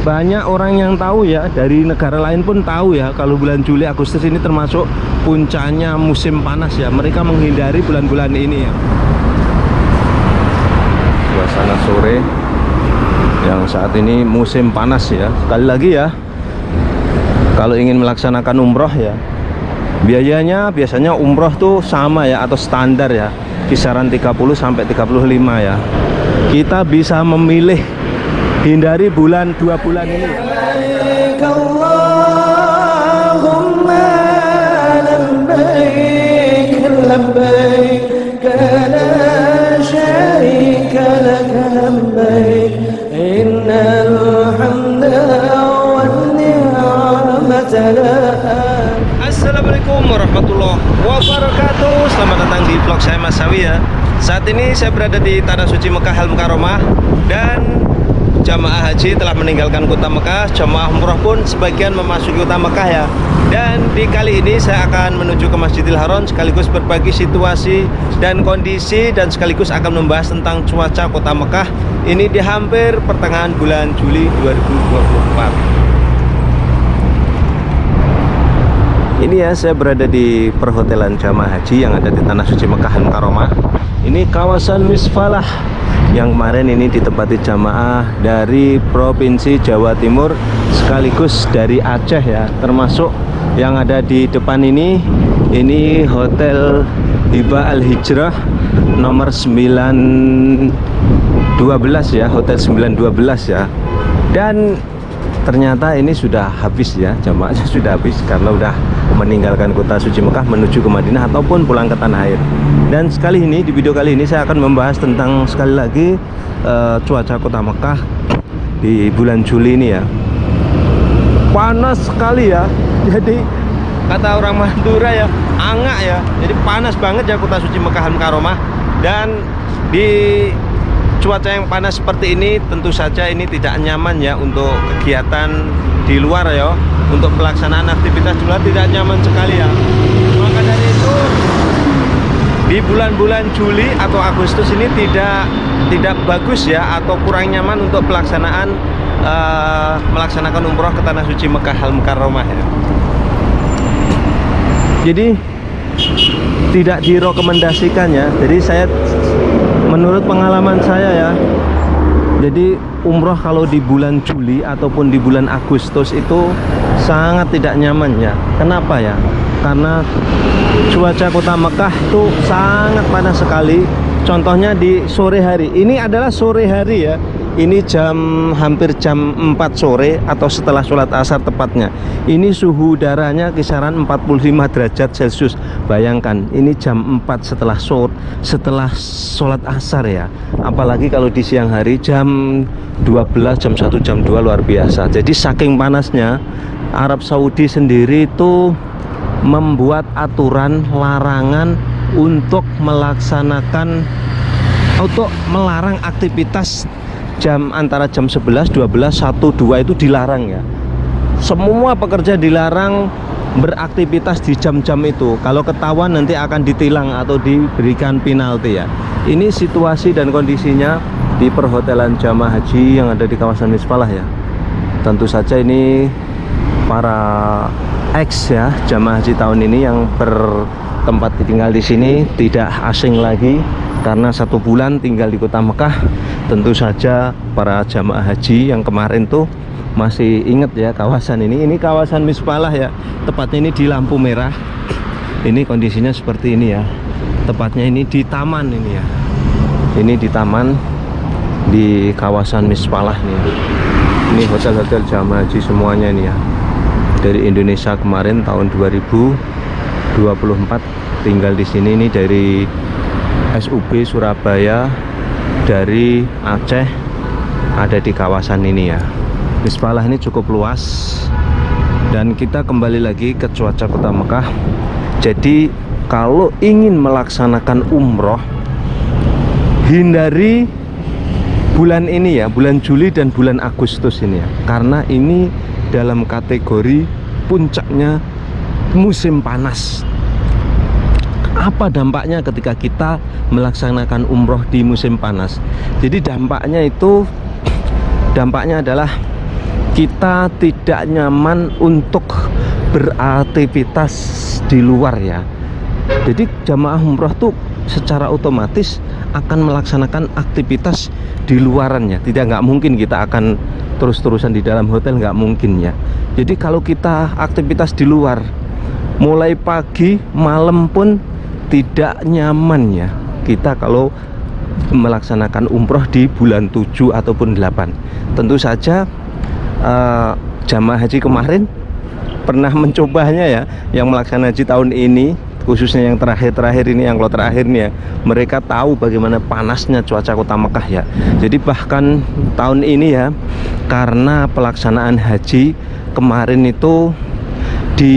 banyak orang yang tahu ya, dari negara lain pun tahu ya, kalau bulan Juli Agustus ini termasuk puncaknya musim panas ya. Mereka menghindari bulan-bulan ini ya. Suasana sore yang saat ini musim panas ya. Sekali lagi ya, kalau ingin melaksanakan umroh ya, biayanya biasanya umroh tuh sama ya, atau standar ya, kisaran 30 sampai 35 ya. Kita bisa memilih hindari bulan 2 bulan ini. Assalamualaikum warahmatullahi wabarakatuh. Selamat datang di vlog saya Mas Sawi ya. Saat ini saya berada di Tanah Suci Mekah Al-Mukarramah, dan jamaah haji telah meninggalkan kota Mekah. Jamaah umroh pun sebagian memasuki kota Mekah ya. Dan di kali ini saya akan menuju ke Masjidil Haram, sekaligus berbagi situasi dan kondisi, dan sekaligus akan membahas tentang cuaca kota Mekah ini di hampir pertengahan bulan Juli 2024. Ini ya, saya berada di perhotelan jamaah haji yang ada di Tanah Suci Mekah Al-Mukarramah. Ini kawasan Misfalah yang kemarin ini ditempati jamaah dari Provinsi Jawa Timur sekaligus dari Aceh ya, termasuk yang ada di depan ini Hotel Hiba Al Hijrah nomor 912 ya, Hotel 912 ya. Dan ternyata ini sudah habis ya, jamaahnya sudah habis karena udah meninggalkan kota suci Mekah menuju ke Madinah ataupun pulang ke tanah air. Dan sekali ini, di video kali ini saya akan membahas tentang sekali lagi cuaca kota Mekah di bulan Juli ini ya. Panas sekali ya, jadi kata orang Madura ya, angak ya. Jadi panas banget ya kota suci Mekah Al-Mukarramah. Dan di cuaca yang panas seperti ini tentu saja ini tidak nyaman ya untuk kegiatan di luar ya, untuk pelaksanaan aktivitas di luar tidak nyaman sekali ya. Maka dari itu di bulan-bulan Juli atau Agustus ini tidak bagus ya, atau kurang nyaman untuk pelaksanaan melaksanakan umroh ke Tanah Suci Mekah Al-Mukarramah ya. Jadi tidak direkomendasikan ya. Jadi saya, menurut pengalaman saya ya, jadi umroh kalau di bulan Juli ataupun di bulan Agustus itu sangat tidak nyaman ya. Kenapa ya? Karena cuaca kota Mekah itu sangat panas sekali. Contohnya di sore hari. Ini adalah sore hari ya. Ini hampir jam 4 sore atau setelah sholat asar tepatnya. Ini suhu udaranya kisaran 45 derajat Celcius. Bayangkan, ini jam 4 setelah sholat asar ya. Apalagi kalau di siang hari jam 12, jam 1, jam 2 luar biasa. Jadi saking panasnya, Arab Saudi sendiri itu membuat aturan larangan untuk melarang aktivitas antara jam 11, 12, 1, 2 itu dilarang ya. Semua pekerja dilarang beraktivitas di jam-jam itu. Kalau ketahuan nanti akan ditilang atau diberikan penalti ya. Ini situasi dan kondisinya di perhotelan jamaah haji yang ada di kawasan Misfalah ya. Tentu saja ini para ya jamaah haji tahun ini yang bertempat tinggal di sini tidak asing lagi, karena 1 bulan tinggal di kota Mekah. Tentu saja para jamaah haji yang kemarin tuh masih ingat ya kawasan ini. Ini kawasan Misfalah ya, tepatnya ini di lampu merah. Ini kondisinya seperti ini ya. Tepatnya ini di taman ini ya. Ini di taman di kawasan Misfalah nih. Ini hotel-hotel jamaah haji semuanya ini ya. Dari Indonesia kemarin tahun 2024 tinggal di sini. Ini dari SUB Surabaya, dari Aceh, ada di kawasan ini ya. Misfalah ini cukup luas. Dan kita kembali lagi ke cuaca kota Mekah. Jadi kalau ingin melaksanakan umroh, hindari bulan ini ya, bulan Juli dan bulan Agustus ini ya, karena ini dalam kategori puncaknya musim panas. Apa dampaknya ketika kita melaksanakan umroh di musim panas? Jadi dampaknya adalah kita tidak nyaman untuk beraktivitas di luar ya. Jadi jamaah umroh tuh secara otomatis akan melaksanakan aktivitas di luarannya. Nggak mungkin kita akan terus-terusan di dalam hotel, nggak mungkin ya. Jadi kalau kita aktivitas di luar mulai pagi malam pun tidak nyaman ya kita kalau melaksanakan umroh di bulan 7 ataupun 8. Tentu saja jamaah haji kemarin pernah mencobanya ya, yang melaksanakan haji tahun ini, khususnya yang terakhir ini, yang kloter terakhir nih ya, mereka tahu bagaimana panasnya cuaca kota Mekah ya. Jadi bahkan tahun ini ya, karena pelaksanaan haji kemarin itu di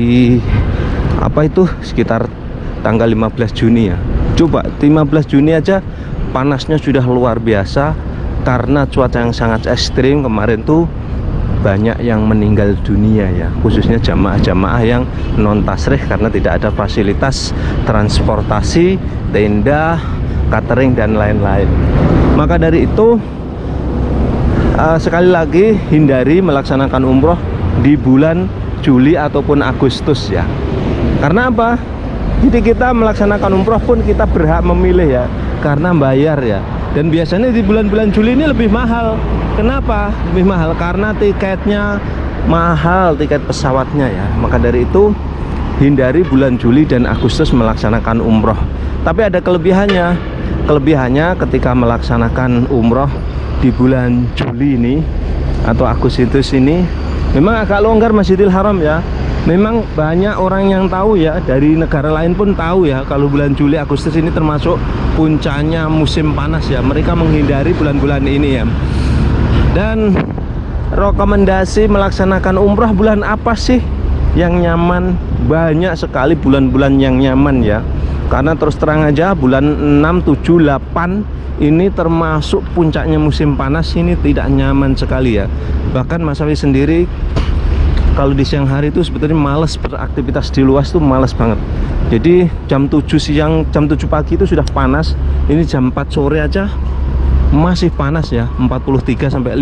sekitar tanggal 15 Juni ya. Coba 15 Juni aja panasnya sudah luar biasa karena cuaca yang sangat ekstrim. Kemarin tuh banyak yang meninggal dunia ya, khususnya jamaah-jamaah yang non tasrih karena tidak ada fasilitas transportasi, tenda, catering dan lain-lain. Maka dari itu sekali lagi hindari melaksanakan umroh di bulan Juli ataupun Agustus ya. Karena apa? Jadi kita melaksanakan umroh pun kita berhak memilih ya, karena bayar ya. Dan biasanya di bulan-bulan Juli ini lebih mahal. Kenapa lebih mahal? Karena tiketnya mahal, tiket pesawatnya ya. Maka dari itu hindari bulan Juli dan Agustus melaksanakan umroh. Tapi ada kelebihannya. Kelebihannya ketika melaksanakan umroh di bulan Juli ini atau Agustus ini memang agak longgar Masjidil Haram ya. Memang banyak orang yang tahu ya, dari negara lain pun tahu ya, kalau bulan Juli Agustus ini termasuk puncaknya musim panas ya. Mereka menghindari bulan-bulan ini ya. Dan rekomendasi melaksanakan umrah bulan apa sih yang nyaman? Banyak sekali bulan-bulan yang nyaman ya. Karena terus terang aja bulan 6, 7, 8 ini termasuk puncaknya musim panas, ini tidak nyaman sekali ya. Bahkan Mas Safi sendiri kalau di siang hari itu sebetulnya males beraktivitas di luas tuh, males banget. Jadi jam 7 siang, jam 7 pagi itu sudah panas. Ini jam 4 sore aja masih panas ya, 43 sampai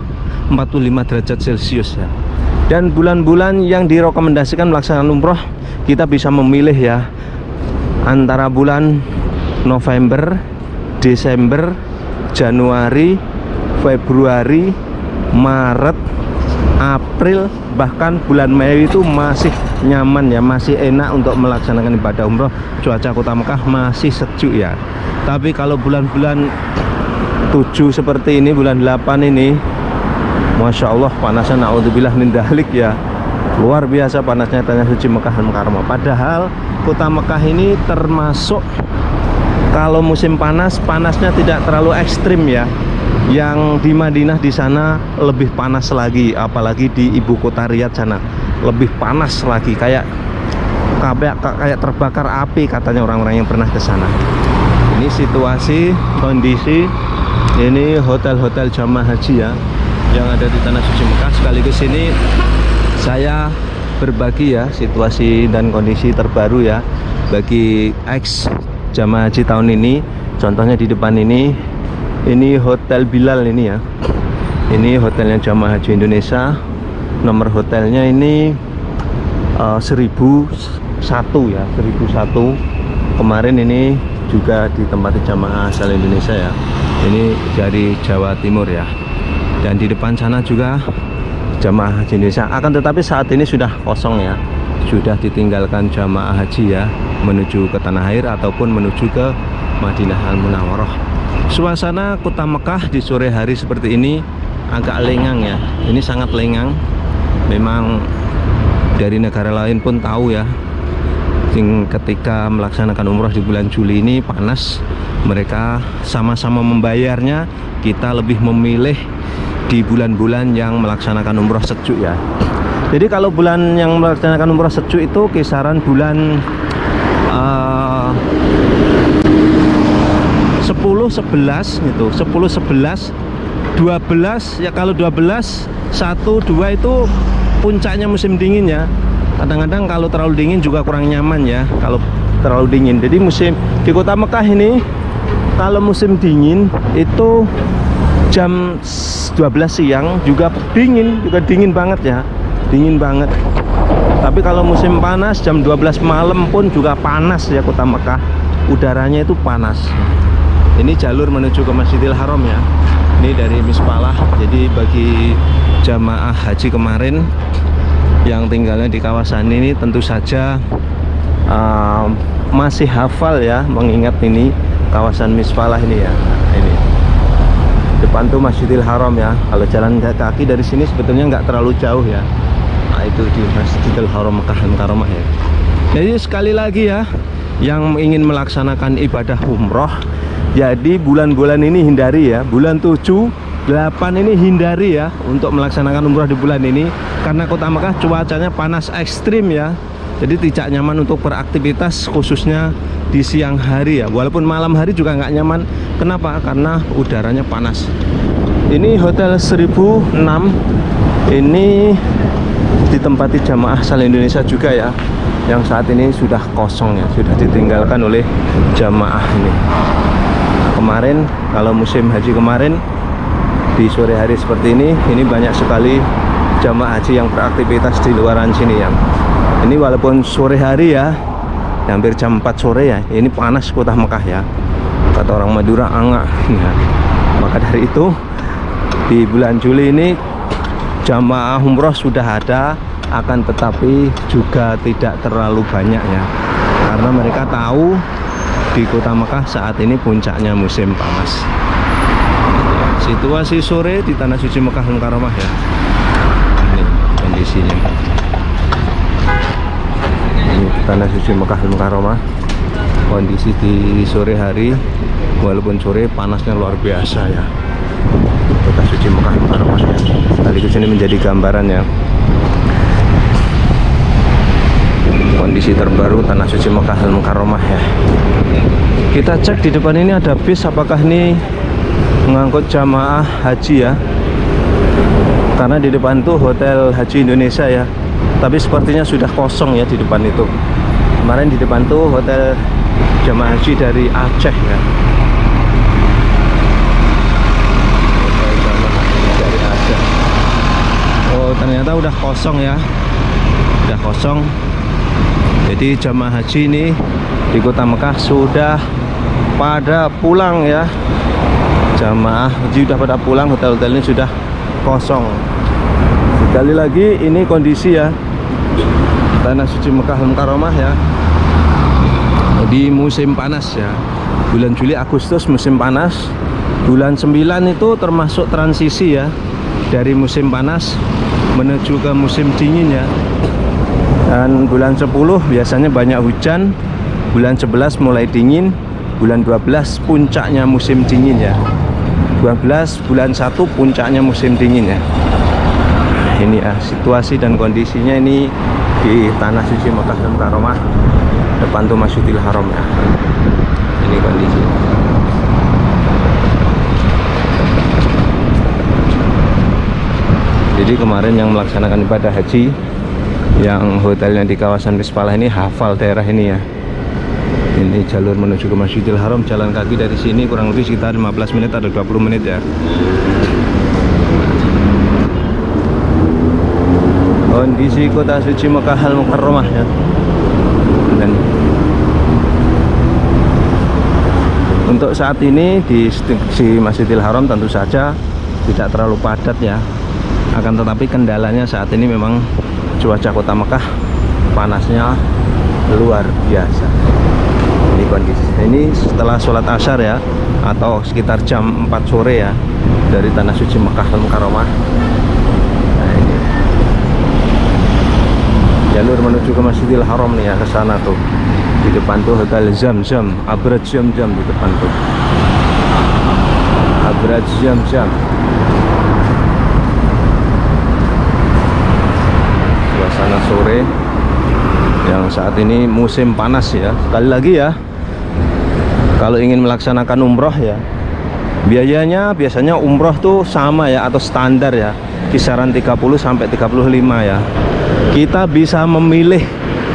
45 derajat Celcius ya. Dan bulan-bulan yang direkomendasikan melaksanakan umroh, kita bisa memilih ya, antara bulan November, Desember, Januari, Februari, Maret, April, bahkan bulan Mei itu masih nyaman ya, masih enak untuk melaksanakan ibadah umroh. Cuaca kota Mekah masih sejuk ya. Tapi kalau bulan-bulan 7 seperti ini, bulan 8 ini, Masya Allah panasnya, na'udzubillah min dalik ya. Luar biasa panasnya Tanah Suci Mekah dan Mukarramah. Padahal kota Mekah ini termasuk kalau musim panas, panasnya tidak terlalu ekstrim ya. Yang di Madinah di sana lebih panas lagi, apalagi di ibu kota Riyadh sana lebih panas lagi, kayak terbakar api katanya orang-orang yang pernah ke sana. Ini situasi, kondisi ini hotel-hotel jamaah haji ya yang ada di Tanah Suci Mekah. Sekaligus ini saya berbagi ya situasi dan kondisi terbaru ya bagi ex jamaah haji tahun ini. Contohnya di depan ini Hotel Bilal ini ya. Ini hotelnya jamaah haji Indonesia. Nomor hotelnya ini 1001 ya, 1001. Kemarin ini juga ditempati jamaah asal Indonesia ya. Ini dari Jawa Timur ya. Dan di depan sana juga jamaah haji Indonesia. Akan tetapi saat ini sudah kosong ya. Sudah ditinggalkan jamaah haji ya, menuju ke tanah air ataupun menuju ke Madinah Al-Munawwarah. Suasana kota Mekah di sore hari seperti ini agak lengang ya. Ini sangat lengang. Memang dari negara lain pun tahu ya, ketika melaksanakan umroh di bulan Juli ini panas. Mereka sama-sama membayarnya. Kita lebih memilih di bulan-bulan yang melaksanakan umroh sejuk ya. Jadi kalau bulan yang melaksanakan umroh sejuk itu kisaran bulan 10, 11 gitu, 10, 11, 12 ya. Kalau 12, 1, 2 itu puncaknya musim dingin ya. Kadang-kadang kalau terlalu dingin juga kurang nyaman ya kalau terlalu dingin. Jadi musim di kota Mekah ini kalau musim dingin itu jam 12 siang juga dingin banget ya, dingin banget. Tapi kalau musim panas jam 12 malam pun juga panas ya kota Mekah, udaranya itu panas. Ini jalur menuju ke Masjidil Haram ya, ini dari Misfalah. Jadi bagi jamaah haji kemarin yang tinggalnya di kawasan ini tentu saja masih hafal ya, mengingat ini kawasan Misfalah ini ya. Ini depan tuh Masjidil Haram ya. Kalau jalan kaki dari sini sebetulnya nggak terlalu jauh ya. Nah, itu di Masjidil Haram Mekah Al-Mukarramah ya. Jadi sekali lagi ya, yang ingin melaksanakan ibadah umroh, jadi bulan-bulan ini hindari ya, bulan 7, 8 ini hindari ya untuk melaksanakan umroh di bulan ini, karena kota Mekah cuacanya panas ekstrim ya. Jadi tidak nyaman untuk beraktivitas, khususnya di siang hari ya. Walaupun malam hari juga nggak nyaman. Kenapa? Karena udaranya panas. Ini Hotel 1006. Ini ditempati jamaah asal Indonesia juga ya, yang saat ini sudah kosong ya, sudah ditinggalkan oleh jamaah ini. Kemarin kalau musim haji kemarin di sore hari seperti ini banyak sekali jamaah haji yang beraktivitas di luaran sini ya. Ini walaupun sore hari ya, hampir jam 4 sore ya, ini panas kota Mekah ya, kata orang Madura angak ya. Maka dari itu di bulan Juli ini jamaah umroh sudah ada, akan tetapi juga tidak terlalu banyak ya, karena mereka tahu di kota Mekah saat ini puncaknya musim panas. Situasi sore di Tanah Suci Mekah Al-Mukarramah ya, ini kondisinya. Ini Tanah Suci Mekah Al-Mukarramah, kondisi di sore hari, walaupun sore panasnya luar biasa ya. Kota Suci Mekah Al-Mukarramah ya. Sekaligus ini menjadi gambaran ya, kondisi terbaru Tanah Suci Mekah Al-Mukarramah ya. Kita cek di depan ini ada bis, apakah ini mengangkut jamaah haji ya, karena di depan tuh Hotel Haji Indonesia ya, tapi sepertinya sudah kosong ya di depan itu. Kemarin di depan tuh hotel jamaah haji dari Aceh ya. Hotel jamaah haji dari Aceh. Oh, ternyata udah kosong ya, udah kosong. Jadi jamaah haji ini di kota Mekah sudah pada pulang ya. Jamaah haji sudah pada pulang, hotel-hotel ini sudah kosong. Sekali lagi ini kondisi ya Tanah Suci Mekah Al-Mukarramah ya, di musim panas ya. Bulan Juli Agustus musim panas. Bulan 9 itu termasuk transisi ya, dari musim panas menuju ke musim dingin ya. Dan bulan 10 biasanya banyak hujan. Bulan 11 mulai dingin. Bulan 12 puncaknya musim dingin ya. 12 bulan 1 puncaknya musim dingin ya. Ini ya situasi dan kondisinya ini di Tanah Suci Mekah Al-Mukarramah, depan tuh Masjidil Haram ya. Ini kondisi. Jadi kemarin yang melaksanakan ibadah haji yang hotelnya di kawasan Misfalah ini hafal daerah ini ya. Ini jalur menuju ke Masjidil Haram, jalan kaki dari sini kurang lebih sekitar 15 menit atau 20 menit ya. Kondisi Kota Suci Mekah Al-Mukarramah ya. Dan untuk saat ini di Masjidil Haram tentu saja tidak terlalu padat ya. Akan tetapi kendalanya saat ini memang cuaca kota Mekah panasnya luar biasa. Ini kondisi. Ini setelah sholat Asyar ya, atau sekitar jam 4 sore ya, dari Tanah Suci Mekah Al-Mukarramah. Nah, ini jalur menuju ke Masjidil Haram nih ya, ke sana tuh. Di depan tuh Hotel Zam-Zam, Abraj Zam-Zam di depan tuh. Abraj Zam-Zam. Suasana sore yang saat ini musim panas ya. Sekali lagi ya, kalau ingin melaksanakan umroh ya, biayanya biasanya umroh tuh sama ya, atau standar ya, kisaran 30 sampai 35 ya. Kita bisa memilih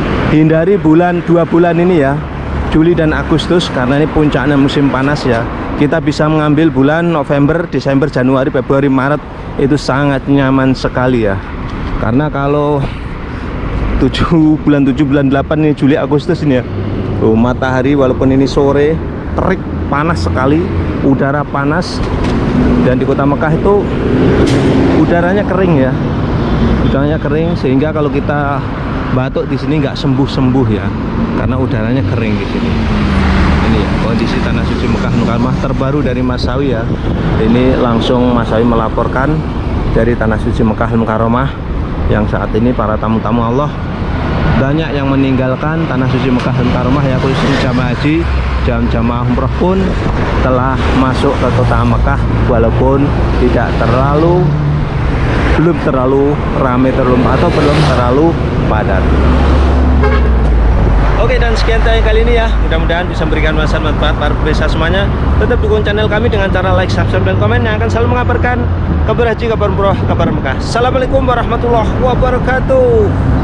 hindari 2 bulan ini ya, Juli dan Agustus, karena ini puncaknya musim panas ya. kita bisa mengambil bulan November, Desember, Januari, Februari, Maret. Itu sangat nyaman sekali ya. Karena kalau bulan 7, bulan 8 ini, Juli, Agustus ini ya, matahari walaupun ini sore terik, panas sekali, udara panas. Dan di kota Mekah itu udaranya kering ya, udaranya kering, sehingga kalau kita batuk di sini nggak sembuh-sembuh ya, karena udaranya kering di sini. Ini ya, kondisi tanah suci Mekah Mukarramah terbaru dari Mas Sawi ya. Ini langsung Mas Sawi melaporkan dari tanah suci Mekah Mukarramah, yang saat ini para tamu-tamu Allah banyak yang meninggalkan tanah suci Mekah Mukarramah ya, khususnya jamaah haji. Jamaah umroh pun telah masuk ke kota Mekah, walaupun belum terlalu ramai, atau belum terlalu padat. Oke, dan sekian tayang kali ini ya. Mudah-mudahan bisa memberikan manfaat para pemirsa semuanya. Tetap dukung channel kami dengan cara like, subscribe, dan komen yang akan selalu mengabarkan kabar haji, kabar umroh, kabar Mekah. Assalamualaikum warahmatullahi wabarakatuh.